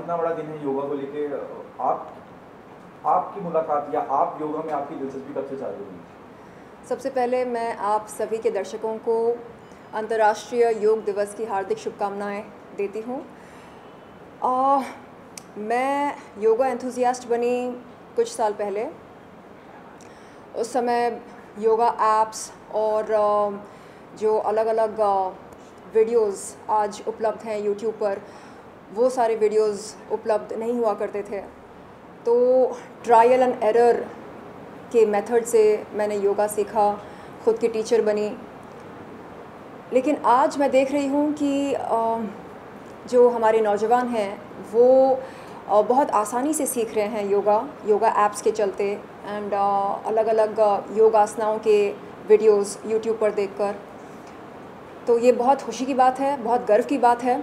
इतना बड़ा दिन है योगा को लेके, आपकी मुलाकात या आप योगा में आपकी दिलचस्पी कब से चालू हुई? सबसे पहले मैं आप सभी के दर्शकों को अंतर्राष्ट्रीय योग दिवस की हार्दिक शुभकामनाएं देती हूँ। मैं योगा एंथुसियास्ट बनी कुछ साल पहले। उस समय योगा ऐप्स और जो अलग अलग वीडियोस आज उपलब्ध हैं यूट्यूब पर, वो सारे वीडियोस उपलब्ध नहीं हुआ करते थे। तो ट्रायल एंड एरर के मेथड से मैंने योगा सीखा, खुद की टीचर बनी। लेकिन आज मैं देख रही हूँ कि जो हमारे नौजवान हैं वो बहुत आसानी से सीख रहे हैं योगा ऐप्स के चलते एंड अलग अलग योगासनाओं के वीडियोस यूट्यूब पर देखकर। तो ये बहुत खुशी की बात है, बहुत गर्व की बात है।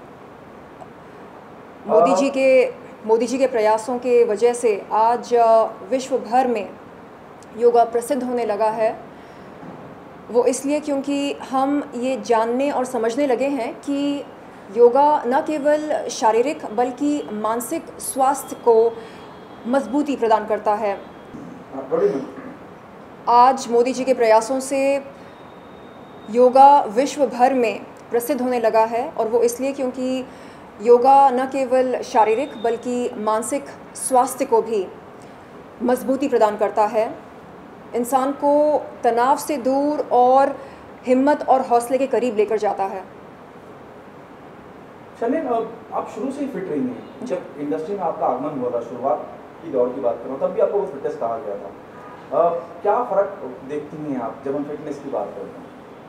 मोदी जी के प्रयासों के वजह से आज विश्व भर में योगा प्रसिद्ध होने लगा है। वो इसलिए क्योंकि हम ये जानने और समझने लगे हैं कि योगा न केवल शारीरिक बल्कि मानसिक स्वास्थ्य को मजबूती प्रदान करता है। आज मोदी जी के प्रयासों से योगा विश्व भर में प्रसिद्ध होने लगा है, और वो इसलिए क्योंकि योगा न केवल शारीरिक बल्कि मानसिक स्वास्थ्य को भी मजबूती प्रदान करता है, इंसान को तनाव से दूर और हिम्मत और हौसले के करीब लेकर जाता है। शर्लिन, आप शुरू से ही फिट रही हैं। जब इंडस्ट्री में आपका आगमन हुआ था, शुरुआत की दौर की बात करूँ, तब भी आपको वो फिटनेस कहा गया था। क्या फ़र्क देखती हैं आप जब हम फिटनेस की बात करते हैं?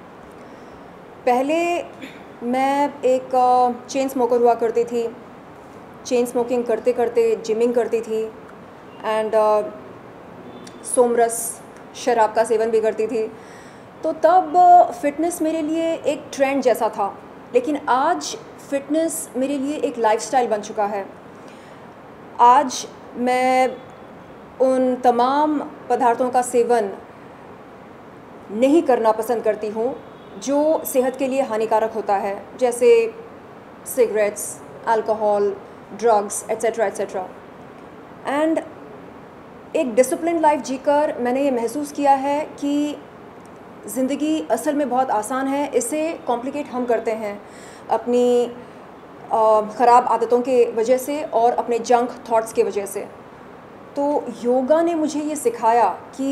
पहले मैं एक चेन स्मोकर हुआ करती थी। चेन स्मोकिंग करते करते जिमिंग करती थी एंड सोमरस शराब का सेवन भी करती थी। तो तब फ़िटनेस मेरे लिए एक ट्रेंड जैसा था। लेकिन आज फ़िटनेस मेरे लिए एक लाइफ़स्टाइल बन चुका है। आज मैं उन तमाम पदार्थों का सेवन नहीं करना पसंद करती हूँ जो सेहत के लिए हानिकारक होता है, जैसे cigarettes, alcohol, drugs etcetera etcetera. And एक डिसिप्लिन लाइफ जीकर मैंने ये महसूस किया है कि ज़िंदगी असल में बहुत आसान है। इसे कॉम्प्लिकेट हम करते हैं अपनी ख़राब आदतों के वजह से और अपने जंक थॉट्स के वजह से। तो योगा ने मुझे ये सिखाया कि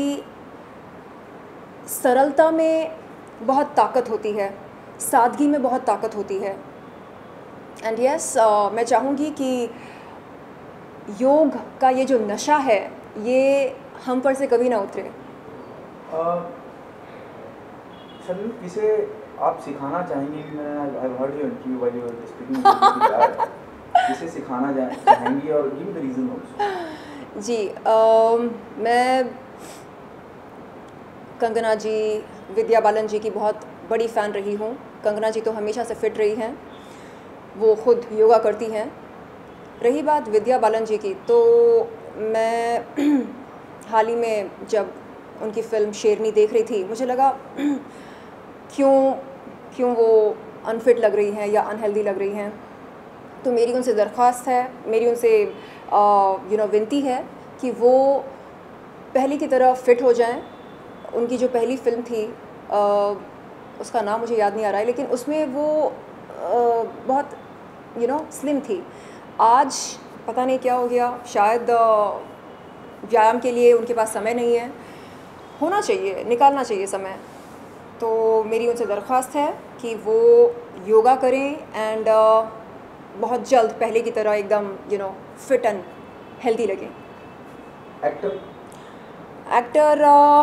सरलता में बहुत ताकत होती है, सादगी में बहुत ताकत होती है। एंड यस, मैं चाहूँगी कि योग का ये जो नशा है ये हम पर से कभी ना उतरे। शर्लिन, किसे आप सिखाना चाहेंगी? I heard your interview while you were speaking, किसे सिखाना चाहेंगी और गिव द रीज़न आल्सो। जी, मैं कंगना जी, विद्या बालन जी की बहुत बड़ी फ़ैन रही हूँ। कंगना जी तो हमेशा से फ़िट रही हैं, वो ख़ुद योगा करती हैं। रही बात विद्या बालन जी की, तो मैं हाल ही में जब उनकी फ़िल्म शेरनी देख रही थी, मुझे लगा क्यों वो अनफिट लग रही हैं या अनहेल्दी लग रही हैं। तो मेरी उनसे दरख्वास्त है, मेरी उनसे विनती है कि वो पहले की तरह फ़िट हो जाएं। उनकी जो पहली फ़िल्म थी, उसका नाम मुझे याद नहीं आ रहा है, लेकिन उसमें वो बहुत स्लिम थी। आज पता नहीं क्या हो गया, शायद व्यायाम के लिए उनके पास समय नहीं है। होना चाहिए, निकालना चाहिए समय। तो मेरी उनसे दरख्वास्त है कि वो योगा करें एंड बहुत जल्द पहले की तरह एकदम फिट एंड हेल्दी लगें। एक्टर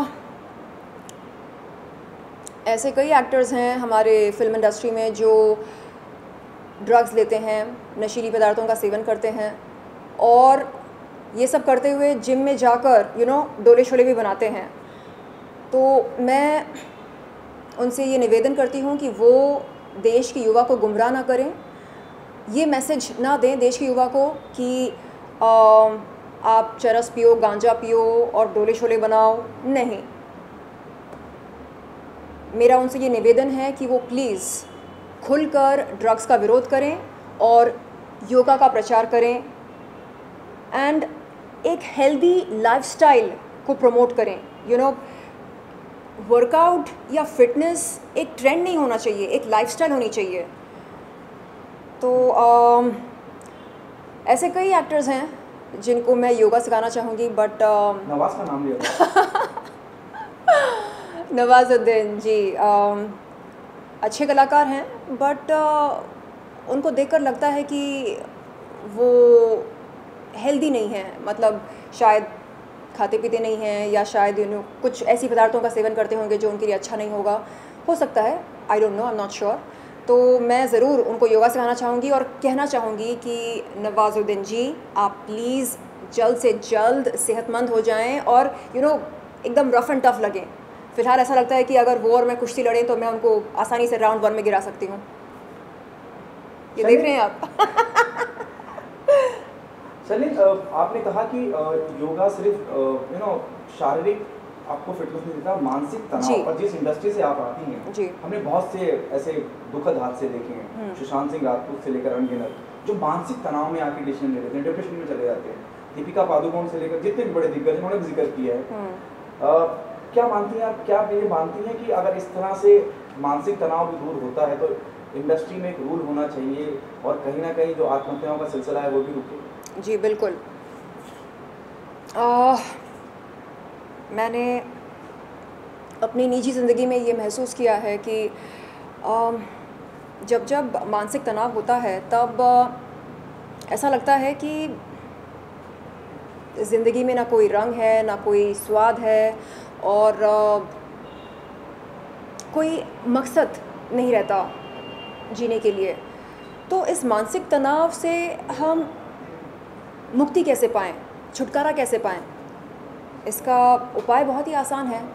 ऐसे कई एक्टर्स हैं हमारे फिल्म इंडस्ट्री में जो ड्रग्स लेते हैं, नशीली पदार्थों का सेवन करते हैं, और ये सब करते हुए जिम में जाकर डोले शोले भी बनाते हैं। तो मैं उनसे ये निवेदन करती हूँ कि वो देश के युवा को गुमराह ना करें, ये मैसेज ना दें देश के युवा को कि आप चरस पियो, गांजा पियो और डोले शोले बनाओ। नहीं, मेरा उनसे ये निवेदन है कि वो प्लीज़ खुलकर ड्रग्स का विरोध करें और योगा का प्रचार करें एंड एक हेल्दी लाइफस्टाइल को प्रमोट करें। वर्कआउट या फिटनेस एक ट्रेंड नहीं होना चाहिए, एक लाइफस्टाइल होनी चाहिए। तो ऐसे कई एक्टर्स हैं जिनको मैं योगा सिखाना चाहूँगी, बट नवाज का नाम लिया था। नवाजुद्दीन जी अच्छे कलाकार हैं, बट उनको देखकर लगता है कि वो हेल्दी नहीं है, मतलब शायद खाते पीते नहीं हैं, या शायद कुछ ऐसी पदार्थों का सेवन करते होंगे जो उनके लिए अच्छा नहीं होगा, हो सकता है, I don't know, I am not sure. तो मैं ज़रूर उनको योगा सिखाना चाहूँगी और कहना चाहूँगी कि नवाजुद्दीन जी, आप प्लीज़ जल्द से जल्द सेहतमंद हो जाएं और एकदम रफ़ एंड टफ लगें। फ़िलहाल ऐसा लगता है कि अगर वो और मैं कुश्ती लड़ें तो मैं उनको आसानी से राउंड 1 में गिरा सकती हूँ। ये देख रहे हैं आप। चलिए, आपने कहा कि योगा सिर्फ शारीरिक आपको फिटनेस नहीं देता, मानसिक तनाव, और जिस इंडस्ट्री से आप आती हैं जी, हमने बहुत से ऐसे दुखद हादसे देखे हैं, सुशांत सिंह राजपूत से लेकर अनगिनत, जो मानसिक तनाव में आके डिसीजन ले लेते हैं, डिप्रेशन में चले जाते हैं। दीपिका पादुकोण से लेकर जितने भी बड़े दिग्गज उन्होंने भी जिक्र किया है। क्या मानती हैं आप, क्या ये मानती हैं कि अगर इस तरह से मानसिक तनाव भी दूर होता है तो इंडस्ट्री में एक रूल होना चाहिए और कहीं ना कहीं जो आत्महत्याओं का सिलसिला है वो भी रुके? जी बिल्कुल। मैंने अपनी निजी ज़िंदगी में ये महसूस किया है कि जब जब मानसिक तनाव होता है तब ऐसा लगता है कि ज़िंदगी में ना कोई रंग है, ना कोई स्वाद है, और कोई मकसद नहीं रहता जीने के लिए। तो इस मानसिक तनाव से हम मुक्ति कैसे पाएँ, छुटकारा कैसे पाएँ? इसका उपाय बहुत ही आसान है।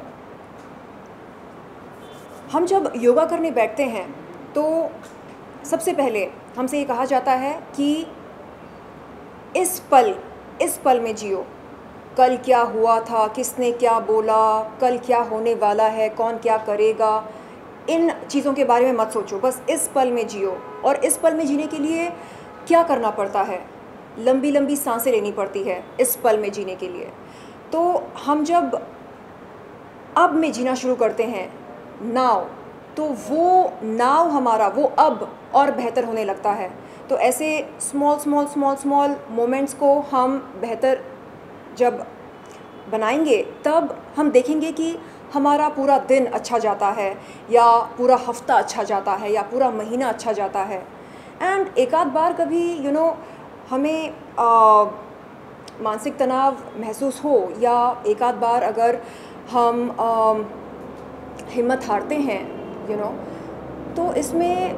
हम जब योगा करने बैठते हैं तो सबसे पहले हमसे ये कहा जाता है कि इस पल में जियो। कल क्या हुआ था, किसने क्या बोला, कल क्या होने वाला है, कौन क्या करेगा, इन चीज़ों के बारे में मत सोचो, बस इस पल में जियो। और इस पल में जीने के लिए क्या करना पड़ता है? लंबी लंबी सांसें लेनी पड़ती है इस पल में जीने के लिए। तो हम जब अब में जीना शुरू करते हैं, नाउ, तो वो नाउ हमारा वो अब और बेहतर होने लगता है। तो ऐसे स्मॉल मोमेंट्स को हम बेहतर जब बनाएंगे तब हम देखेंगे कि हमारा पूरा दिन अच्छा जाता है, या पूरा हफ्ता अच्छा जाता है, या पूरा महीना अच्छा जाता है। एंड एक आध बार कभी हमें मानसिक तनाव महसूस हो, या एक आध बार अगर हम हिम्मत हारते हैं तो इसमें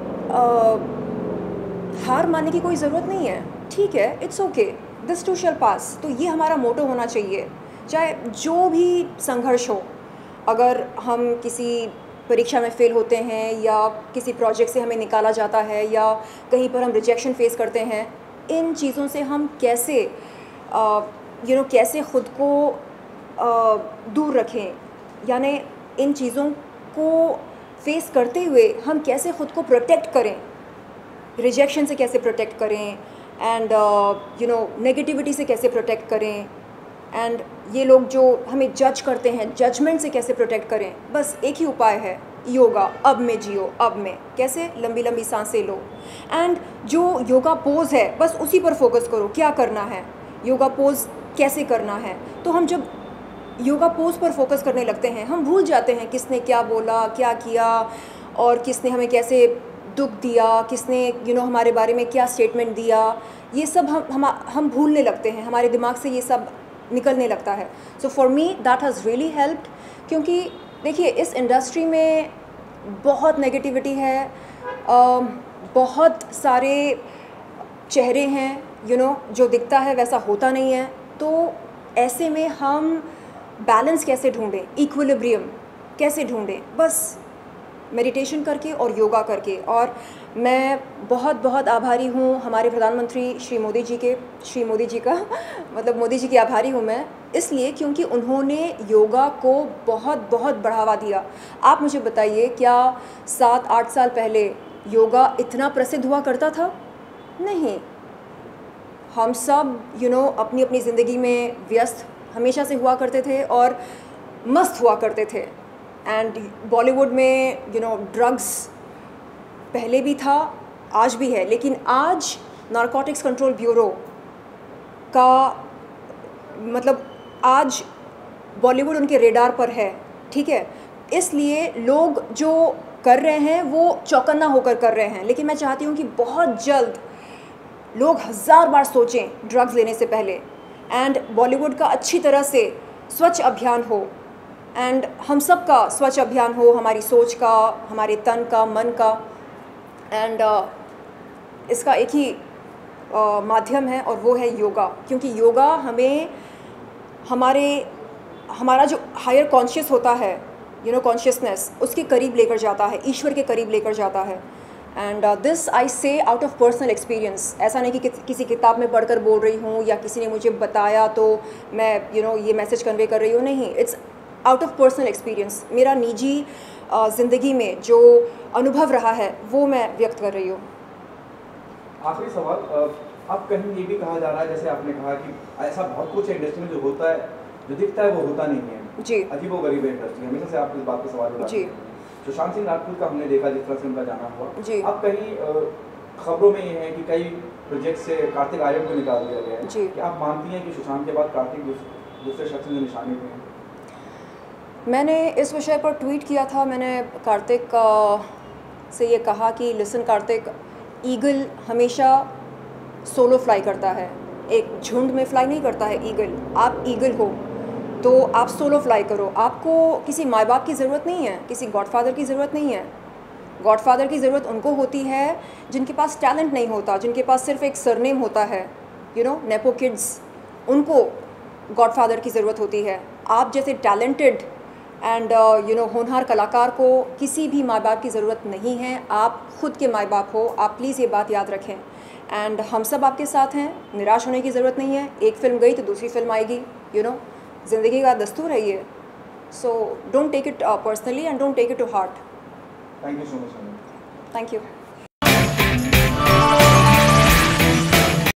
हार मानने की कोई ज़रूरत नहीं है। ठीक है, it's okay, this too shall pass. तो ये हमारा मोटो होना चाहिए, चाहे जो भी संघर्ष हो। अगर हम किसी परीक्षा में फ़ेल होते हैं, या किसी प्रोजेक्ट से हमें निकाला जाता है, या कहीं पर हम रिजेक्शन फेस करते हैं, इन चीज़ों से हम कैसे कैसे ख़ुद को दूर रखें, यानी इन चीज़ों को फेस करते हुए हम कैसे ख़ुद को प्रोटेक्ट करें, रिजेक्शन से कैसे प्रोटेक्ट करें, एंड नेगेटिविटी से कैसे प्रोटेक्ट करें, एंड ये लोग जो हमें जज करते हैं, जजमेंट से कैसे प्रोटेक्ट करें। बस एक ही उपाय है, योगा। अब में जियो, अब में कैसे लंबी लंबी सांसें लो, एंड जो योगा पोज़ है बस उसी पर फोकस करो, क्या करना है, योगा पोज़ कैसे करना है। तो हम जब योगा पोज़ पर फोकस करने लगते हैं, हम भूल जाते हैं किसने क्या बोला, क्या किया, और किसने हमें कैसे दुख दिया, किसने हमारे बारे में क्या स्टेटमेंट दिया। ये सब हम भूलने लगते हैं, हमारे दिमाग से ये सब निकलने लगता है। So for me that has really helped, क्योंकि देखिए इस इंडस्ट्री में बहुत नेगेटिविटी है, बहुत सारे चेहरे हैं, जो दिखता है वैसा होता नहीं है। तो ऐसे में हम बैलेंस कैसे ढूंढें, इक्विलिब्रियम कैसे ढूंढें? बस मेडिटेशन करके और योगा करके। और मैं बहुत बहुत आभारी हूँ हमारे प्रधानमंत्री श्री मोदी जी का मतलब मोदी जी की आभारी हूँ मैं, इसलिए क्योंकि उन्होंने योगा को बहुत बहुत बढ़ावा दिया। आप मुझे बताइए, क्या 7-8 साल पहले योगा इतना प्रसिद्ध हुआ करता था? नहीं। हम सब अपनी अपनी ज़िंदगी में व्यस्त हमेशा से हुआ करते थे और मस्त हुआ करते थे। एंड बॉलीवुड में ड्रग्स पहले भी था, आज भी है, लेकिन आज नारकोटिक्स कंट्रोल ब्यूरो का मतलब आज बॉलीवुड उनके रेडार पर है, ठीक है। इसलिए लोग जो कर रहे हैं वो चौकन्ना होकर कर रहे हैं, लेकिन मैं चाहती हूँ कि बहुत जल्द लोग 1000 बार सोचें ड्रग्स लेने से पहले, एंड बॉलीवुड का अच्छी तरह से स्वच्छ अभियान हो, एंड हम सब का स्वच्छ अभियान हो, हमारी सोच का, हमारे तन का, मन का। एंड इसका एक ही माध्यम है और वो है योगा, क्योंकि योगा हमें हमारा जो हायर कॉन्शियस होता है, कॉन्शियसनेस, उसके करीब लेकर जाता है, ईश्वर के करीब लेकर जाता है। एंड दिस आई से आउट ऑफ पर्सनल एक्सपीरियंस। ऐसा नहीं कि किसी किताब में पढ़कर बोल रही हूँ या किसी ने मुझे बताया तो मैं ये मैसेज कन्वे कर रही हूँ, नहीं, it's out of personal experience. मेरा निजी ज़िंदगी में जो अनुभव रहा है वो मैं व्यक्त कर रही हूँ। आखिरी सवाल, अब कहीं ये भी कहा जा रहा है, जैसे आपने कहा कि ऐसा बहुत कुछ है इंडस्ट्री में जो होता है, जो दिखता है वो होता नहीं है जी, अजीब व गरीब है इंडस्ट्री, हमेशा से आप इस बात पे सवाल उठाते जी। हैं। सुशांत सिंह राजपूत का हमने देखा जिस तरह से उनका जाना हुआ, जी। अब कहीं खबरों में ये है कि कई प्रोजेक्ट से कार्तिक आर्यन को निकाल दिया गया है। जी। क्या आप मानती हैं कि सुशांत के बाद कार्तिक दूसरे शख्स की निशानी पे हैं? मैंने इस विषय पर ट्वीट किया था। मैंने कार्तिक से ये कहा कि लिसन कार्तिक, ईगल हमेशा सोलो फ्लाई करता है, एक झुंड में फ्लाई नहीं करता है ईगल। आप ईगल हो तो आप सोलो फ्लाई करो। आपको किसी माँ बाप की ज़रूरत नहीं है, किसी गॉडफादर की ज़रूरत नहीं है। गॉडफादर की ज़रूरत उनको होती है जिनके पास टैलेंट नहीं होता, जिनके पास सिर्फ एक सरनेम होता है, नेपो किड्स, उनको गॉडफादर की ज़रूरत होती है। आप जैसे टैलेंटेड एंड होनहार कलाकार को किसी भी माँ बाप की ज़रूरत नहीं है। आप खुद के माँ बाप हो, आप प्लीज़ ये बात याद रखें। एंड हम सब आपके साथ हैं, निराश होने की ज़रूरत नहीं है। एक फ़िल्म गई तो दूसरी फिल्म आएगी, ज़िंदगी का दस्तूर है ये। So don't take it personally and don't take it to heart. Thank you so much. Thank you.